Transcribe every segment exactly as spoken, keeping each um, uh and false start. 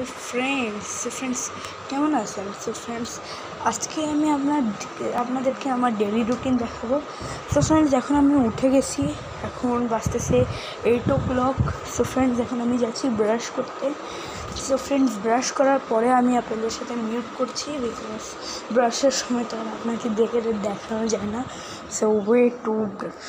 Friends so friends কেমন আছেন? So friends আজকে আমি আপনার আপনাদেরকে আমার ডেলি রুটিন দেখাবো। সো ফ্রেন্ডস এখন আমি উঠে গেছি, এখন বাজতেছে eight o'clock. So friends এখন আমি যাচ্ছি ব্রাশ করতে। সো ফ্রেন্ডস ব্রাশ করার পরে আমি আপনাদের সাথে মিউট করছি, বিকজ ব্রাশের সময় তো আর আপনাকে দেখে দেখানো যায় না। So way to brush.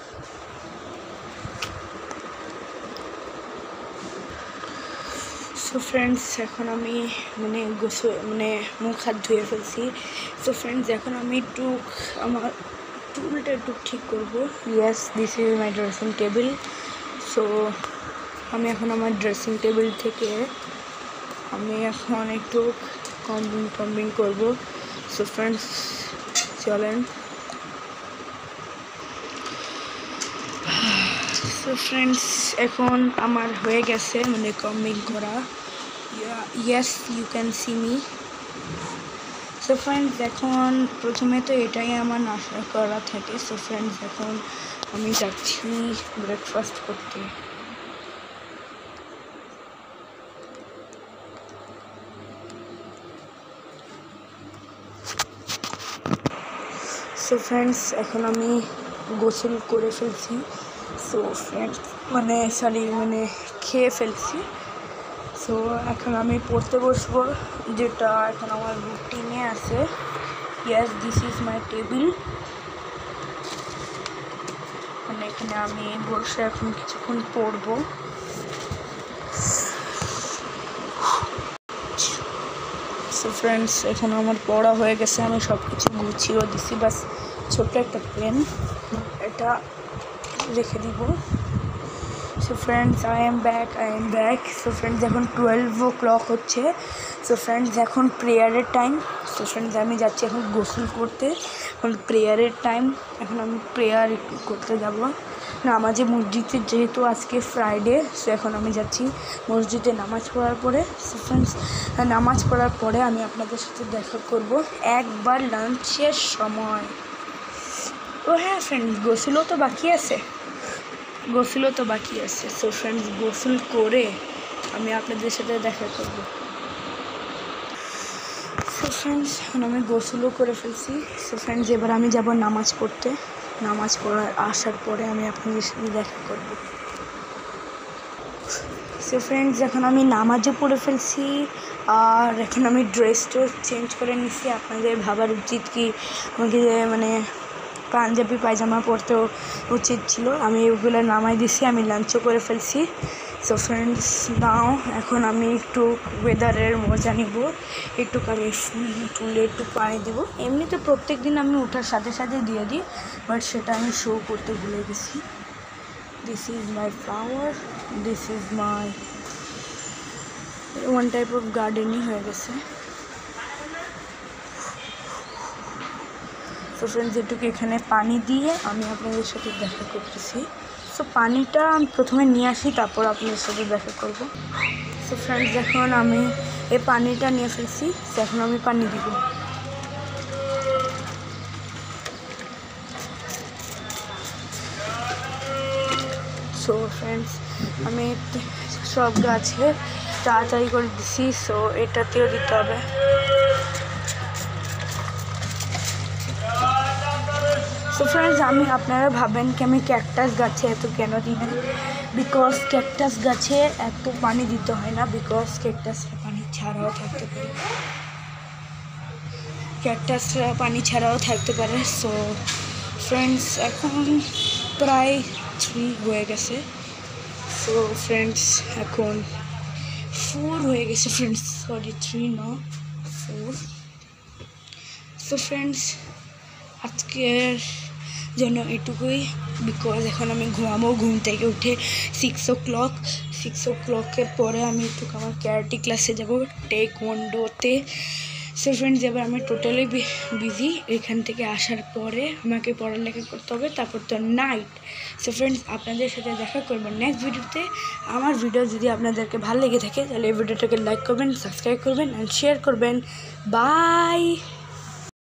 So friends এখন আমি মানে গোসল মানে মুখ হাত ধুয়ে ফেলছি। সো ফ্রেন্ডস এখন আমি একটু আমার টুলটা একটু ঠিক করবো। Yes, this is my dressing table. So আমি এখন আমার ড্রেসিং টেবিল থেকে আমি এখন একটু কম্বিং কম্বিং করবো। সো ফ্রেন্ডস চলেন। সো ফ্রেন্ডস এখন আমার হয়ে গেছে মানে কম্বিং করা। Yes, you can see me. So friends এখন প্রথমে তো এটাই আমার নাস্তা করা থাকে। সো ফ্রেন্ডস এখন আমি যাচ্ছি ব্রেকফাস্ট করতে। সো ফ্রেন্ডস এখন আমি গোসল করে ফেলছি। সো ফ্রেন্ডস মানে সরি মানে খেয়ে ফেলছি। সো এখন আমি পড়তে বসবো, যেটা এখন আমার রুটিনে আছে। Yes, this is my table. মানে এখানে আমি বসে এখন কিছুক্ষণ পড়বো। সো ফ্রেন্ডস এখন আমার পড়া হয়ে গেছে, আমি সব কিছু গুছিয়েও দিছি। বাস ছোট্ট একটা পেন এটা রেখে দিব। So friends I am back I am back so friends এখন টুয়েলভ ও ক্লক হচ্ছে। সো ফ্রেন্ডস এখন প্রেয়ারের টাইম। সো ফ্রেন্ডস আমি যাচ্ছি এখন গোসল করতে। এখন প্রেয়ারের টাইম, এখন আমি প্রেয়ার করতে যাব নামাজে মসজিদে, যেহেতু আজকে ফ্রাইডে। সো এখন আমি যাচ্ছি মসজিদে নামাজ পড়ার পরে। সো ফ্রেন্ডস নামাজ পড়ার পরে আমি আপনাদের সাথে দেখা করব একবার লাঞ্চের সময়। ও হ্যাঁ ফ্রেন্ডস, গোসলও তো বাকি আছে গোসলও তো বাকি আছে সো ফ্রেন্ডস গোসল করে আমি আপনাদের সাথে দেখা করব। সো ফ্রেন্ডস এখন আমি গোসলও করে ফেলছি। সো ফ্রেন্ডস এবার আমি যাব নামাজ পড়তে। নামাজ পড়ার আসার পরে আমি আপনাদের সাথে দেখা করব। সো ফ্রেন্ডস এখন আমি নামাজও পড়ে ফেলছি, আর এখন আমি ড্রেসটাও চেঞ্জ করে নিচ্ছি। আপনাদের ভাবার উচিত কি আমাকে মানে পাঞ্জাবি পায়জামা পরতেও উচিত ছিল। আমি ওগুলো নামাই দিছি, আমি লাঞ্চও করে ফেলছি। সো ফ্রেন্ডস নাও এখন আমি একটু ওয়েদারের মজা নিব, একটু আমি ফুল টুলে একটু পানি দেবো। এমনিতে প্রত্যেক দিন আমি ওঠার সাথে সাথে দিয়ে দিই, বাট সেটা আমি শো করতে ভুলে গেছি। This is my flower, this is my one type of গার্ডেনই হয়ে গেছে। সো ফ্রেন্ডস এটুকু এখানে পানি দিয়ে আমি আপনাদের সাথে দেখা করতেছি। সো পানিটা আমি প্রথমে নিয়ে আসি, তারপর আপনাদের সাথে দেখা করব। সো ফ্রেন্ডস এখন আমি এই পানিটা নিয়ে ফেলছি। সো এখন আমি পানি দিব। সো ফ্রেন্ডস আমি সব গাছে তাড়াতাড়ি করে দিছি। সো এটাতেও দিতে হবে। সো ফ্রেন্ডস আমি আপনারা ভাবেন কি আমি ক্যাকটাস গাছে এত কেন দিই না, বিকজ ক্যাকটাস গাছে এত পানি দিতে হয় না, বিকজ ক্যাকটাসরা পানি ছাড়াও থাকতে পারে ক্যাকটাসরা পানি ছাড়াও থাকতে পারে সো ফ্রেন্ডস এখন প্রায় থ্রি হয়ে গেছে। সো ফ্রেন্ডস এখন ফোর হয়ে গেছে ফ্রেন্ডস সরি থ্রি ন ফোর। সো ফ্রেন্ডস আজকের জন্য এটুকুই, বিকজ এখন আমি ঘুমাবো। ঘুম থেকে উঠে সিক্স ও ক্লক সিক্স ও ক্লকের পরে আমি একটু আমার ক্যারাটে ক্লাসে যাব টেকওয়ান্ডোতে। সো ফ্রেন্ডস এবার আমি টোটালি বিজি। এখান থেকে আসার পরে আমাকে পড়ালেখা করতে হবে, তারপর তো নাইট। সো ফ্রেন্ডস আপনাদের সাথে দেখা করবেন নেক্সট ভিডিওতে। আমার ভিডিও যদি আপনাদেরকে ভালো লেগে থাকে তাহলে এই ভিডিওটাকে লাইক করবেন, সাবস্ক্রাইব করবেন অ্যান্ড শেয়ার করবেন। বাই।